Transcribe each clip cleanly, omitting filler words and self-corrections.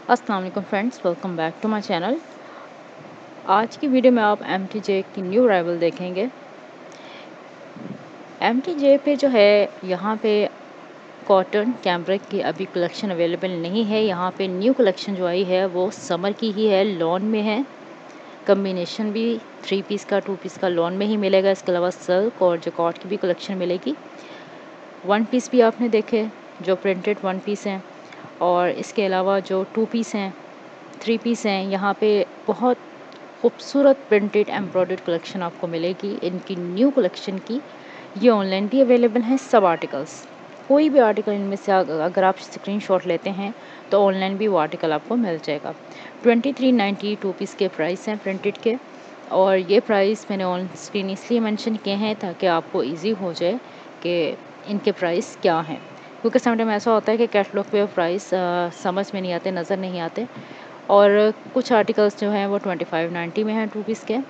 अस्सलाम वालेकुम friends, welcome back to my channel. आज की वीडियो में आप एमटीजे की न्यू अराइवल देखेंगे। एमटीजे पे जो है यहाँ पे कॉटन कैम्ब्रिक की अभी कलेक्शन अवेलेबल नहीं है। यहाँ पे न्यू कलेक्शन जो आई है वो समर की ही है, लॉन में है। कम्बिनेशन भी 3 पीस का 2 पीस का लॉन में ही मिलेगा। इसके अलावा सिल्क और जकॉट की भी कलेक्शन मिलेगी। 1 पीस भी आपने देखे जो प्रिंटेड 1 पीस हैं, और इसके अलावा जो 2 पीस हैं, 3 पीस हैं। यहाँ पे बहुत खूबसूरत प्रिंटेड एम्ब्रॉयडर्ड कलेक्शन आपको मिलेगी इनकी न्यू कलेक्शन की। ये ऑनलाइन भी अवेलेबल हैं सब आर्टिकल्स। कोई भी आर्टिकल इनमें से अगर आप स्क्रीनशॉट लेते हैं तो ऑनलाइन भी वो आर्टिकल आपको मिल जाएगा। 2390 2 पीस के प्राइस हैं प्रिंटेड के, और ये प्राइस मैंने ऑन स्क्रीन इसलिए मेंशन किए हैं ताकि आपको इजी हो जाए कि इनके प्राइस क्या हैं, क्योंकि समटाइम ऐसा होता है कि कैटलॉग पे प्राइस समझ में नहीं आते, नज़र नहीं आते। और कुछ आर्टिकल्स जो हैं वो 2590 में हैं 2 पीस के।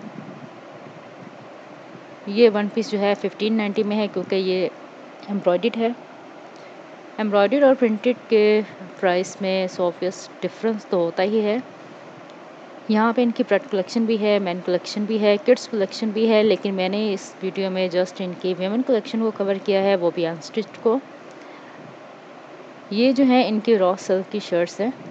ये 1 पीस जो है 1590 में है, क्योंकि ये एम्ब्रॉयडर्ड है। एम्ब्रॉयडर्ड और प्रिंटेड के प्राइस में ऑब्वियस डिफरेंस तो होता ही है। यहाँ पे इनकी प्रेड कलेक्शन भी है, मैन कलेक्शन भी है, किड्स कलेक्शन भी है, लेकिन मैंने इस वीडियो में जस्ट इनकी वेमेन कलेक्शन को कवर किया है, वो भी अनस्टिच्ड को। ये जो है इनकी रॉ सिल्क की शर्ट्स हैं।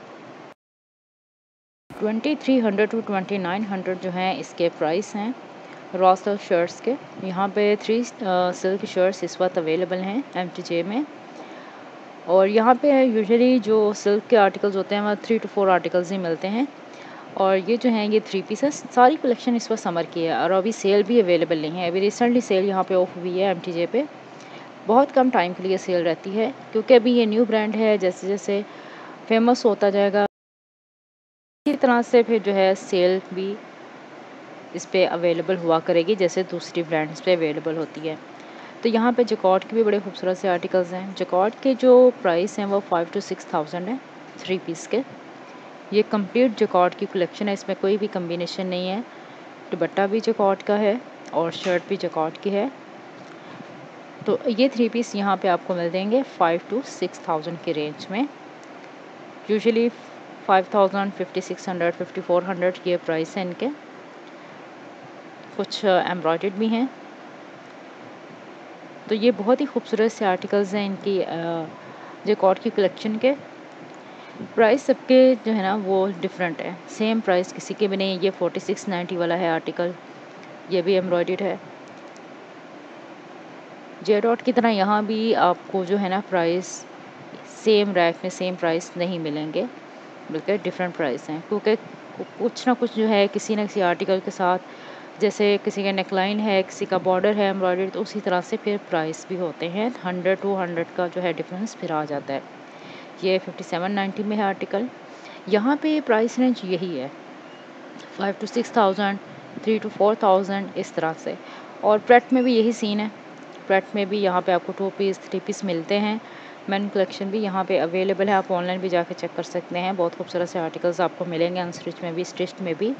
2300 टू 2900 जो हैं इसके प्राइस हैं रॉ सिल्क शर्ट्स के। यहाँ पे 3 सिल्क शर्ट्स इस वक्त अवेलेबल हैं एमटीजे में। और यहाँ पे यूजुअली जो सिल्क के आर्टिकल्स होते हैं वहाँ 3 to 4 आर्टिकल्स ही मिलते हैं। और ये जो हैं ये 3 पीसेस, सारी कलेक्शन इस वक्त समर की है और अभी सेल भी अवेलेबल नहीं है। अभी रिसेंटली सेल यहाँ पे ऑफ हुई है एमटीजे पे। बहुत कम टाइम के लिए सेल रहती है, क्योंकि अभी ये न्यू ब्रांड है। जैसे जैसे फेमस होता जाएगा इसी तरह से फिर जो है सेल भी इस पे अवेलेबल हुआ करेगी, जैसे दूसरी ब्रांड्स पे अवेलेबल होती है। तो यहाँ पे जकॉट के भी बड़े खूबसूरत से आर्टिकल्स हैं। जकॉट के जो प्राइस हैं वो 5 to 6000 है 3 पीस के। ये कंप्लीट जकॉट की कलेक्शन है, इसमें कोई भी कम्बिनेशन नहीं है। दुपट्टा भी जकॉट का है और शर्ट भी जकॉट की है। तो ये 3 पीस यहाँ पे आपको मिल देंगे 5 to 6000 की रेंज में। यूजुअली 5000, 5600, 5400 ये प्राइस है इनके। कुछ एम्ब्रॉयडर्ड भी हैं। तो ये बहुत ही खूबसूरत से आर्टिकल्स हैं इनकी जकॉट की कलेक्शन के। प्राइस सबके जो है ना वो डिफरेंट है, सेम प्राइस किसी के भी नहीं है। ये 4690 वाला है आर्टिकल, ये भी एम्ब्रॉयडर्ड है। जे डॉट की तरह यहाँ भी आपको जो है ना प्राइस सेम रैक में सेम प्राइस नहीं मिलेंगे, बल्कि डिफरेंट प्राइस हैं। क्योंकि कुछ ना कुछ जो है किसी न किसी आर्टिकल के साथ, जैसे किसी का नेकलाइन है, किसी का बॉर्डर है एम्ब्रॉयडरी, तो उसी तरह से फिर प्राइस भी होते हैं। 100 to 100 का जो है डिफरेंस फिर आ जाता है। ये 5790 में है आर्टिकल। यहाँ पे प्राइस रेंज यही है 5 to 6000, 3 to 4000 इस तरह से। और प्रेट में भी यही सीन है। प्रेट में भी यहाँ पे आपको 2 पीस 3 पीस मिलते हैं। मेन कलेक्शन भी यहाँ पे अवेलेबल है, आप ऑनलाइन भी जाके चेक कर सकते हैं। बहुत खूबसूरत से आर्टिकल्स आपको मिलेंगे अनस्टिच में भी, स्टिच्ड में भी।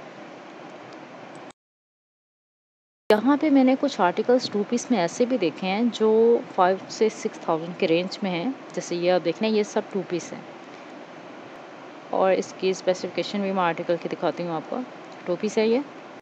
यहाँ पे मैंने कुछ आर्टिकल्स 2 पीस में ऐसे भी देखे हैं जो 5 से 6000 के रेंज में हैं। जैसे ये आप देख रहे हैं, ये सब 2 पीस हैं। और इसकी स्पेसिफिकेशन भी मैं आर्टिकल की दिखाती हूँ आपको। 2 पीस है ये,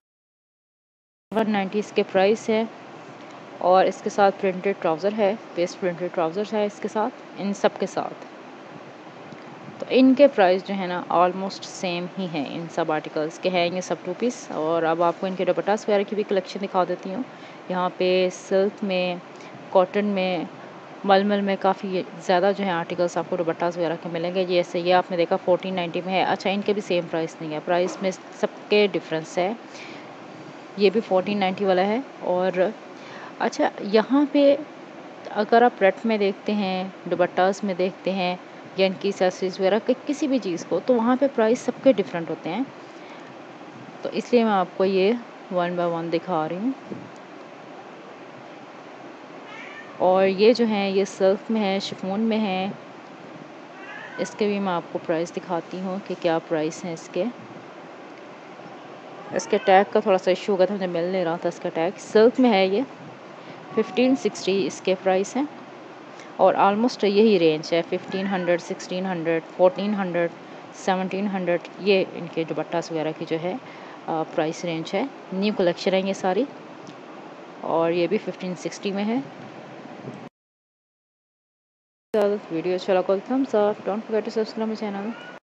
190 इसके प्राइस है। और इसके साथ प्रिंटेड ट्राउज़र है, पेस्ट प्रिंटेड ट्राउज़र्स है इसके साथ, इन सब के साथ। तो इनके प्राइस जो है ना ऑलमोस्ट सेम ही हैं, इन सब आर्टिकल्स के हैं ये सब 2 पीस। और अब आपको इनके दुपट्टास वगैरह की भी कलेक्शन दिखा देती हूँ। यहाँ पे सिल्क में, कॉटन में, मलमल में काफ़ी ज़्यादा जो है आर्टिकल्स आपको दुपट्टास वगैरह के मिलेंगे। जैसे ये आपने देखा 1490 में है। अच्छा, इनके भी सेम प्राइस नहीं है, प्राइस में सबके डिफरेंस है। ये भी 1490 वाला है। और अच्छा, यहाँ पे अगर आप रेट में देखते हैं, दुपट्टास में देखते हैं, या इनकी एक्सेसरीज वगैरह किसी भी चीज़ को, तो वहाँ पे प्राइस सबके डिफरेंट होते हैं। तो इसलिए मैं आपको ये 1 बाय 1 दिखा रही हूँ। और ये जो है ये सिल्क में है, शिफॉन में है। इसके भी मैं आपको प्राइस दिखाती हूँ कि क्या प्राइस है इसके। इसके टैग का थोड़ा सा इशू हो गया था, मुझे मिल नहीं रहा था इसका टैग। सिल्क में है ये, 1560 इसके प्राइस हैं। और ऑलमोस्ट यही रेंज है, 1500, 1600, 1400 1700 ये इनके दुपट्टास वगैरह की जो है प्राइस रेंज है। न्यू कलेक्शन है ये सारी, और ये भी 1560 में है। वीडियो अच्छा लगा, thumbs up, don't forget to subscribe my channel.